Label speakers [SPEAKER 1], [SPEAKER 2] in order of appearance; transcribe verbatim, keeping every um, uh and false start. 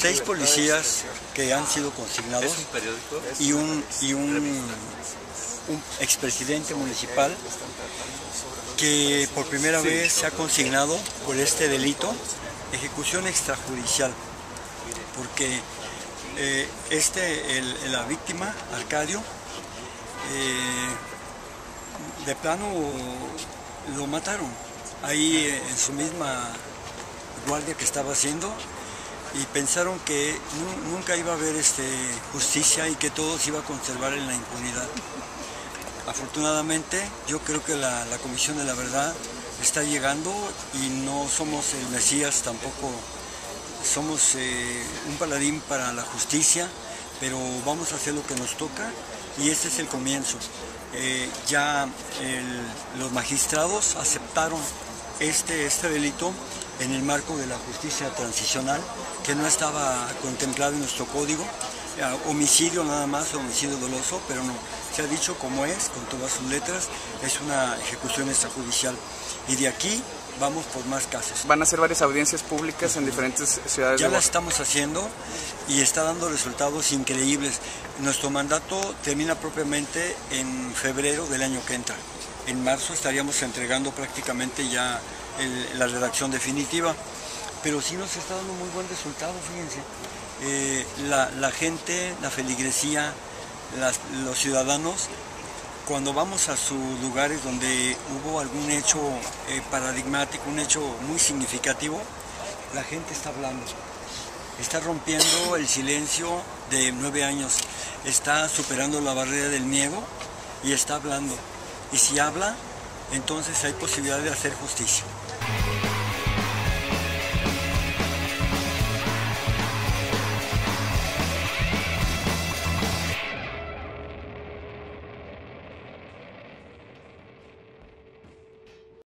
[SPEAKER 1] seis policías que han sido consignados y un, y un, un expresidente municipal que por primera vez se ha consignado por este delito, ejecución extrajudicial, porque eh, este, el, la víctima, Arcadio, eh, de plano lo mataron ahí en su misma guardia que estaba haciendo, y pensaron que nunca iba a haber este, justicia y que todo se iba a conservar en la impunidad. Afortunadamente, yo creo que la, la Comisión de la Verdad está llegando y no somos el Mesías, tampoco somos eh, un paladín para la justicia, pero vamos a hacer lo que nos toca y este es el comienzo. Eh, ya el, los magistrados aceptaron este, este delito en el marco de la justicia transicional, que no estaba contemplado en nuestro código, homicidio nada más, homicidio doloso, pero no, se ha dicho como es, con todas sus letras, es una ejecución extrajudicial. Y de aquí vamos por más casos.
[SPEAKER 2] ¿Van a hacer varias audiencias públicas en diferentes ciudades?
[SPEAKER 1] Ya las estamos haciendo y está dando resultados increíbles. Nuestro mandato termina propiamente en febrero del año que entra. En marzo estaríamos entregando prácticamente ya el, la redacción definitiva, pero sí nos está dando muy buen resultado, fíjense. Eh, la, la gente, la feligresía, las, los ciudadanos, cuando vamos a sus lugares donde hubo algún hecho eh, paradigmático, un hecho muy significativo, la gente está hablando, está rompiendo el silencio de nueve años, está superando la barrera del miedo y está hablando. Y si habla, entonces hay posibilidad de hacer justicia.